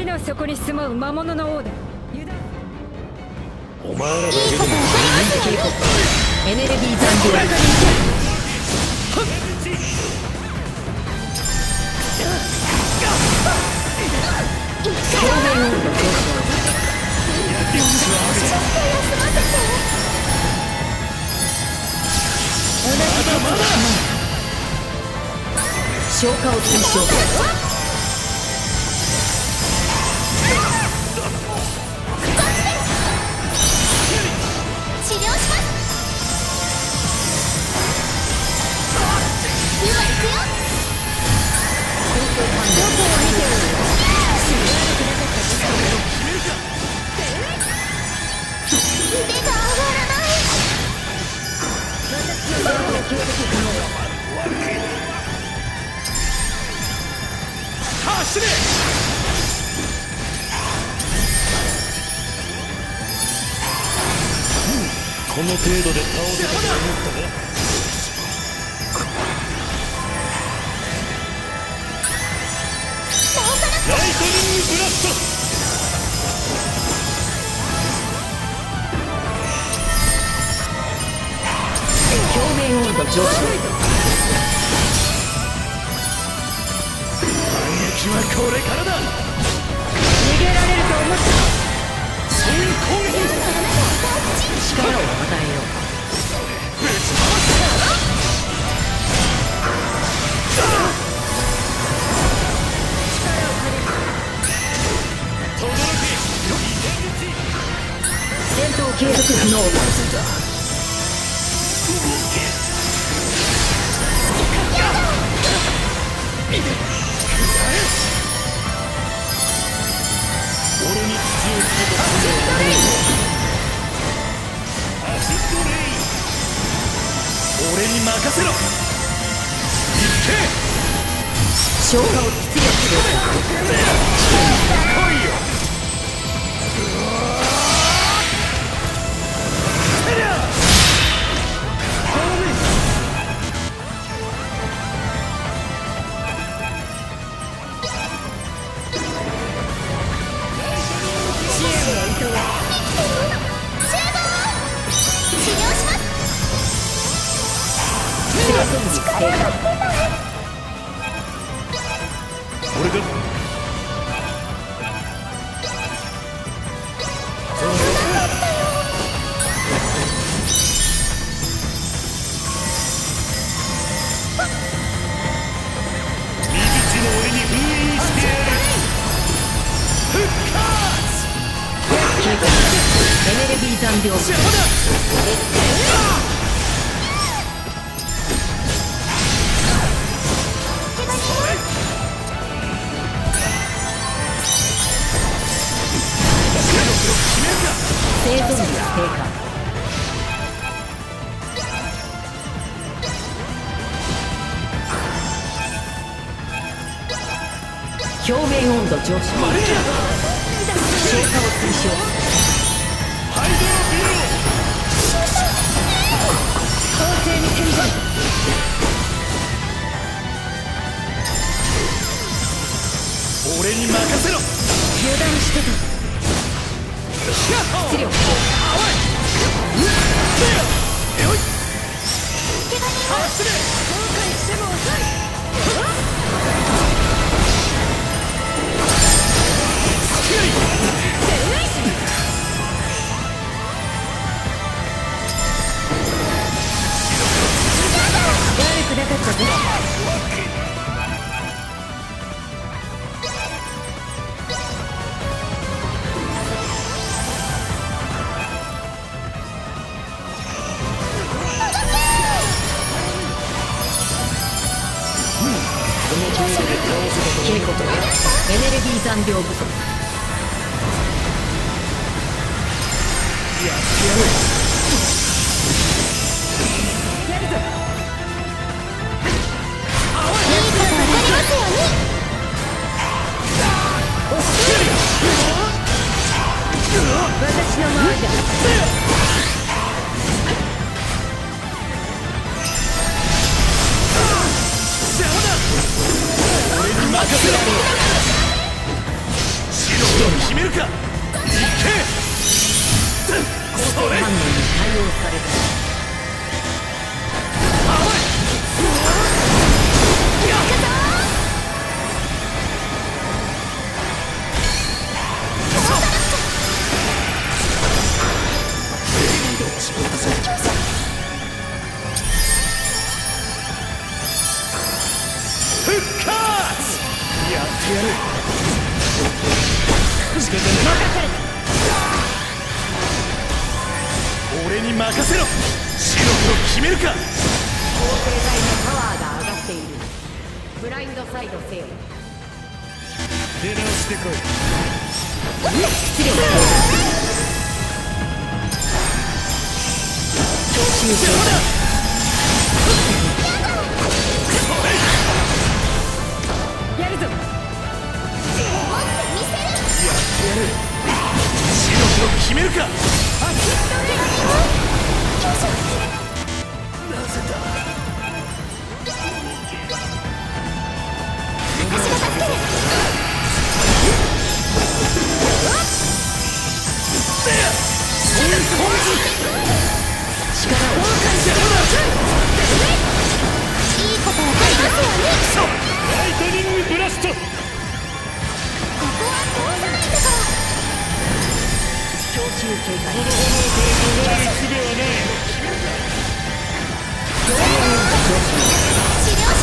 地の底に住まう魔物の王だ。 お前らだけでもエネルギー残量。消化を推奨。 治療します。今行くよ。どこを見てる。腕が上がらない。 走れ。この程度で倒れたと思ったか。ライトニングブラスト。 表面温度上昇。 反撃はこれからだ。 逃げられると思った。 そういう攻撃。 力を与えよう。 ぶち回す。 戦闘継続不能。 俺に土をつけたアシッドレイン。俺に任せろ。行け。 消化を出力する。 来いよ。俺だ。未知の俺に封印してやる。復活。 エネルギー残量。 邪魔だ。 生存率低下。表面温度上昇。消化を推奨。 ハイドロビロ。 公正に転じる。 俺に任せろ。 油断してた。 出力。 走れ。 後悔しても遅い。悪くなかったぞ。 稽古とエネルギー残量不足。 やってやる。 やるぞ。 いいことわかりますように。 私の周りだ。 邪魔だ。俺に任せろ。白ちを出せ。復活。やってやる。仕方ない。俺に任せろ。白黒決めるか。 構成体のパワーが上がっている。ブラインドサイドせよ。 出直してこい。 失礼だ。強襲邪魔だ。 やるぞ。 やってやる。白黒決めるか。なぜだ。ライトニングブラスト。ここは通さないんだから。 強襲警戒。 この炎から逃れる術はない。 治療します。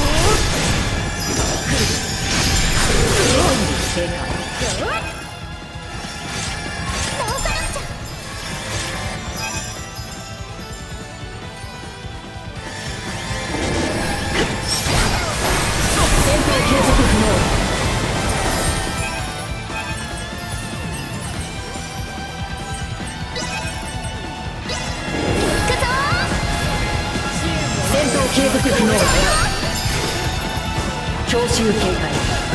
正解。 直さなくちゃ。 戦闘継続不能。戦闘継続不能。強襲警戒。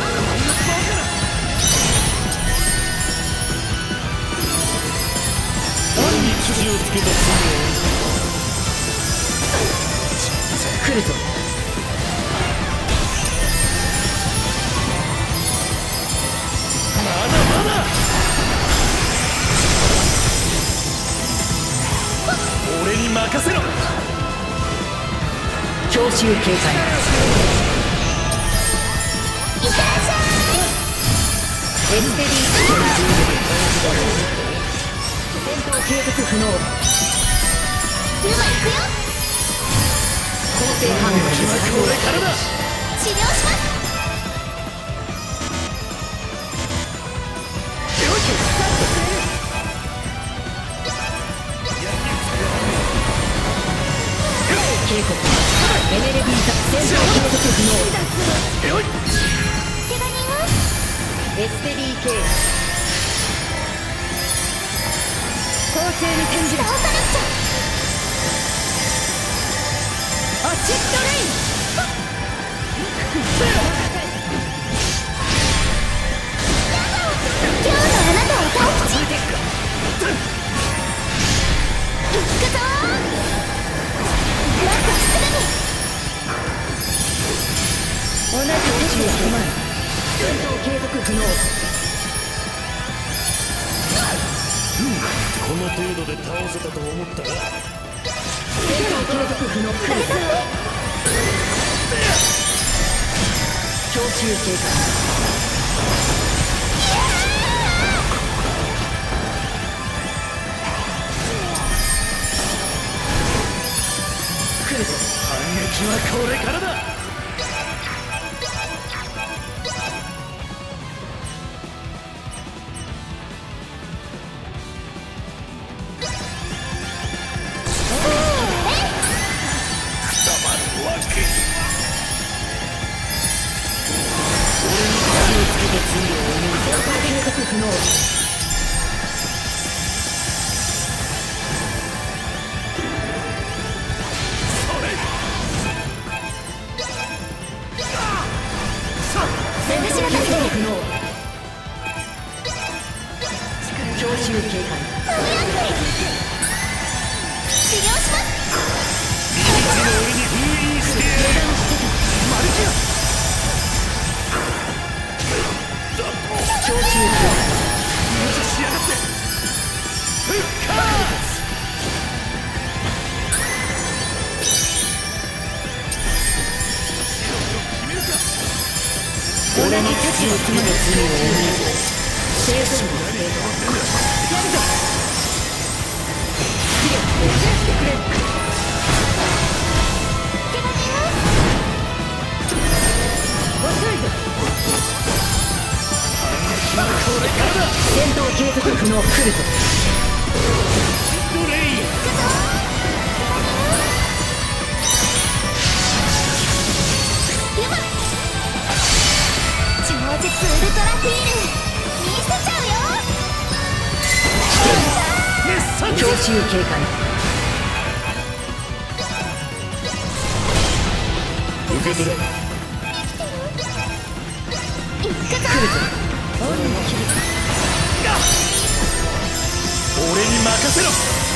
何に筋をつけた罪を。 来るぞ。 まだまだ。俺に任せろ。 強襲警戒。 いってらっしゃい。 エステリー戦闘継続不能。 今行くよ。 構成反応にこれからだ。 治療します。 警告。エネルギー戦闘継続不能。 よい。 怪我人はエステリー系。 攻勢に転じる。 倒さなくちゃ。 アシストレイン。 今日のあなたを大吉。行くぞー。なんかすぐに。 同じ敵を踏まえ。 戦闘継続不能。 この程度で倒せたと思ったら。 戦闘継続不能。強襲警戒。来るぞ。 反撃はこれからだ。 継続不能。戦闘継続不能。強襲警戒。 治療します。 俺に封印してやる。マルキア。 強襲警戒。 無茶しやがって。復活。 俺に立ちをつめて罪を負うぞ。生存をやるぞ。 の来るぞ。 ドレイン超絶ウルトラフィール見せちゃうよ。 強襲警戒。 受け取れ。 行くぞ。 来るぞ。 俺に任せろ。